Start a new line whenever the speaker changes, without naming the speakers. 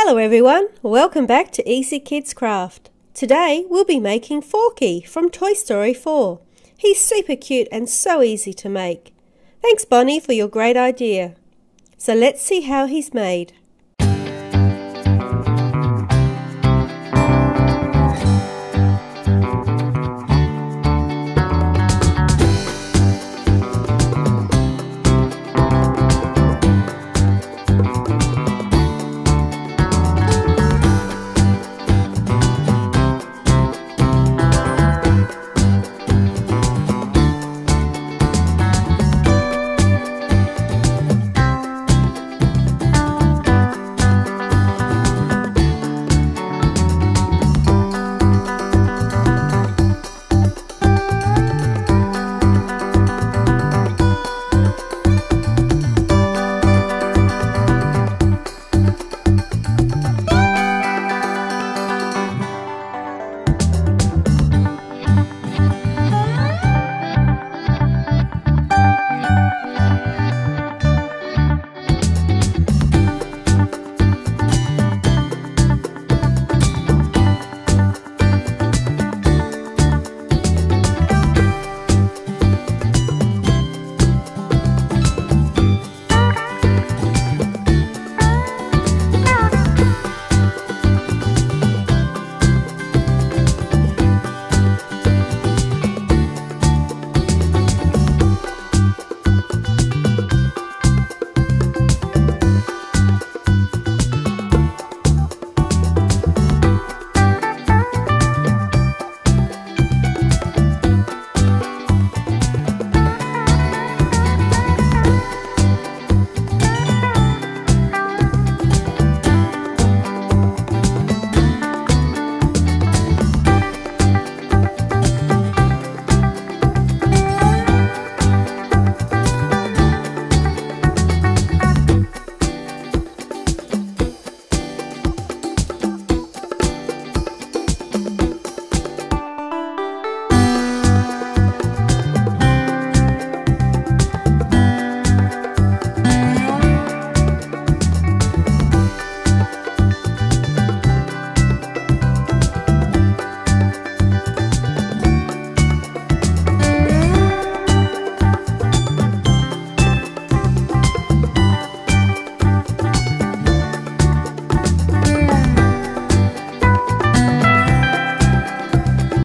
Hello everyone, welcome back to Easy Kids Craft. Today we'll be making Forky from Toy Story 4. He's super cute and so easy to make. Thanks Bonnie for your great idea. So let's see how he's made.